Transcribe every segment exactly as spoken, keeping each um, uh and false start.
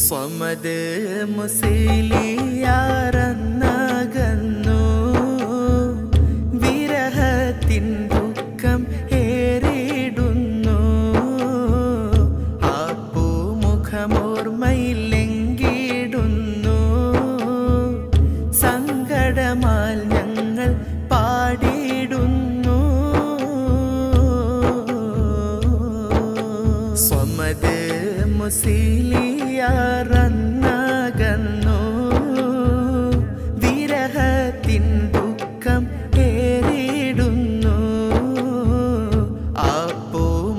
സ്വമദ് മുസ്ലിയാറന്നകന്നു വിരഹത്തിൻ ദുഃഖം ഏറിടുന്നു ആപ്പു മുഖമോർമ്മയിലെങ്കിടുന്നു സങ്കടമാൽ ഞങ്ങൾ പാടിടുന്നു സ്വമദ് മുസ്ലിയാറന്നകന്നു വിരഹത്തിൻ ദുഃഖം ഏറിടുന്നു ആപ്പു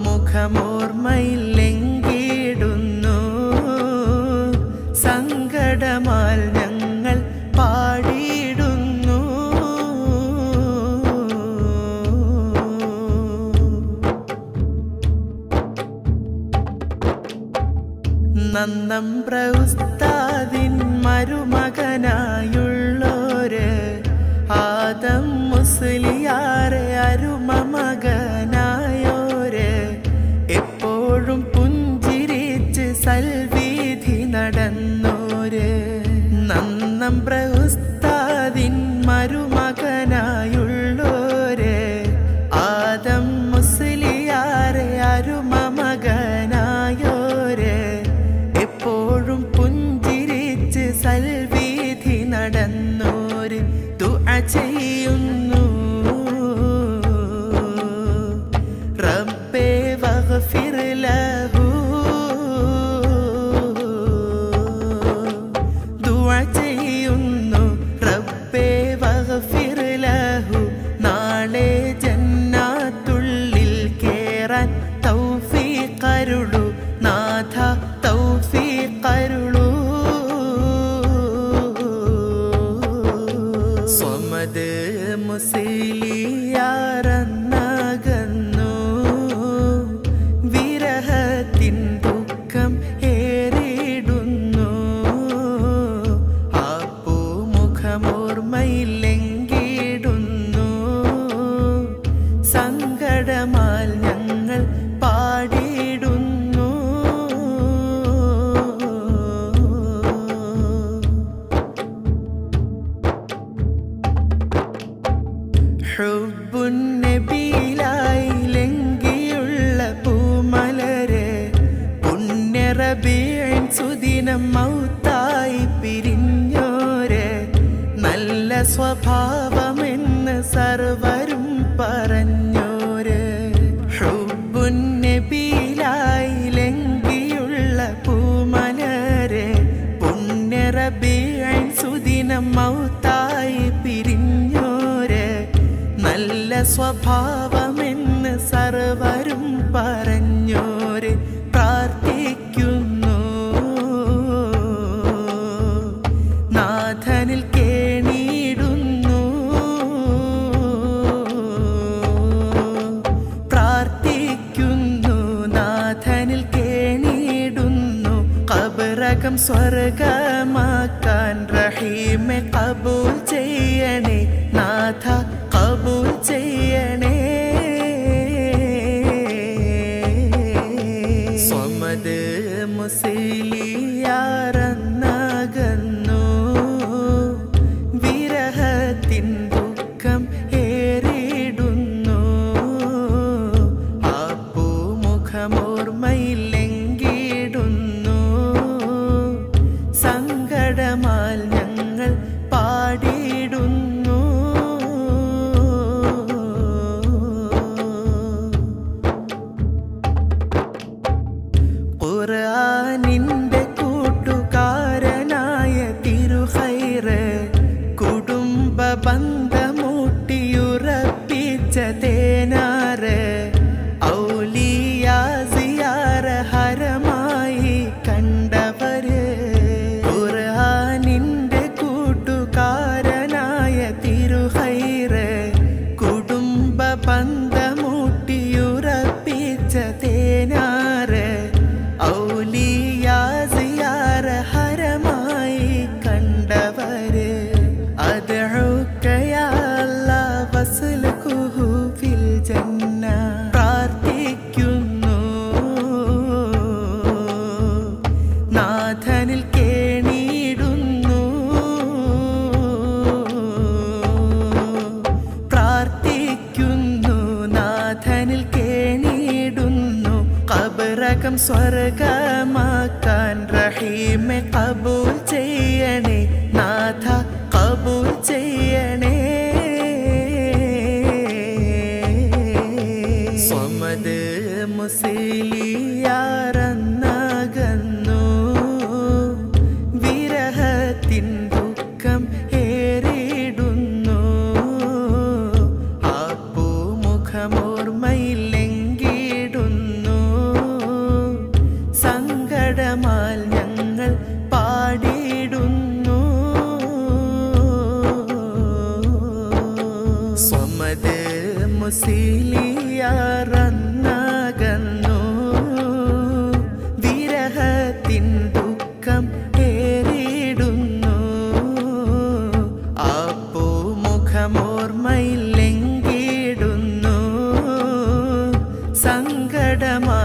മുഖമോർമ്മയിലെങ്കിടുന്നു സങ്കടമാൽ ഞങ്ങൾ പാടിടുന്നു നന്നമ്പ്ര ഉസ്താദിൻ മരുമകനായുള്ളോര് ആദം മുസ്ലിയാരെ അരുമ മകനായോര് എപ്പോഴും പുഞ്ചിരിച്ച് സൽവീധി നടന്നോര് നന്നമ്പ്ര ഉസ്താദിൻ മരുമകനായുള്ളോര് ആദം മുസ്ലിയാരെ അരുമ മകനായോര് എപ്പോഴും പുഞ്ചിരിച്ച് സൽവീധി നടന്നോര് ദുആ ചെയ്യുന്നു റബ്ബേ വഗ്ഫിർ ലഹു ദുആ ചെയ്യുന്നു റബ്ബേ വഗ്ഫിർ ലഹു നാളെ ജന്നത്തുള്ളിൽ കേറാൻ തൗഫീഖരുളു നാഥ തൗഫീഖരുളു സ്വമദ് മുസ്ലിയാറന്നകന്നു വിരഹത്തിൻ ദുഃഖം ഏറിടുന്നു ആപ്പു മുഖമോർമ്മയിലെങ്കിടുന്നു സങ്കടമാൽ ഞങ്ങൾ പാടിടുന്നു ഹുബ്ബുൻ നബിയിലായി ലംഘിയുള്ള പൂമലരെ പുണ്യ റബീഇൻ സുദിനം മൗത്തായി പിരിഞ്ഞോരെ നല്ല സ്വഭാവമെന്ന് സർവരും പറഞ്ഞോര് ഹുബ്ബുൻ നബിയിലായി ലംഘിയുള്ള പൂമലരെ പുണ്യ റബീഇൻ സുദിനം മൗത്തായി പിരിഞ്ഞോര് നല്ല സ്വഭാവമെന്ന് സർവരും പറഞ്ഞോര് പ്രാർത്ഥിക്കുന്നു നാഥനിൽ കേണിടുന്നു പ്രാർത്ഥിക്കുന്നു നാഥനിൽ കേണിടുന്നു ഖബറകം സ്വർഗമാക്കാൻ റഹീമെ ഖബൂൽ ചെയ്യണേ നാഥ ഖബൂൽ ചെയ്യണേ സ്വമദ് മുസ്ലിയാറന്നകന്നു വിരഹത്തിൻ ദുഃഖം ഏറിടുന്നു ആപ്പു മുഖമോർമ്മയിലെങ്കിടുന്നു സങ്കടമാൽ ഞങ്ങൾ പാടിടുന്നു ഖുർആനിന്റെ കൂട്ടുകാരനായ തിരുഖൈറ് കുടുംബ ബന്ധമൂട്ടിയുറപ്പിച്ച തേനാറ് ഔലിയാ സിയാറ ഹരമായി കണ്ടവര് ഖുർആനിന്റെ കൂട്ടുകാരനായ തിരുഖൈറ് കുടുംബ ബന്ധമൂട്ടിയുറപ്പിച്ച തേനാറ് ഔലിയാ സിയാറ ഹരമായി കണ്ടവര് അദ്ഉക യാ സ്വർഗമാക്കാൻ റഹീമെ ഖബൂൽ ചെയ്യണേ നാഥ ഖബൂൽ ചെയ്യണേ സ്വമദ് മുസ്ലിയാറന്നകന്നു വിരഹത്തിൻ ദുഃഖം ഏറിടുന്നു ആപ്പു മുഖമോർമ്മയിലെങ്കിടുന്നു സങ്കടമാൽ ഞങ്ങൾ പാടിടുന്നു സ്വമദ് മുസ്ലിയാറന്നകന്നു വിരഹത്തിൻ ദുഃഖം ഏറിടുന്നു ആപ്പു മുഖമോർമ്മയിലെങ്കിടുന്നു സങ്കടമാ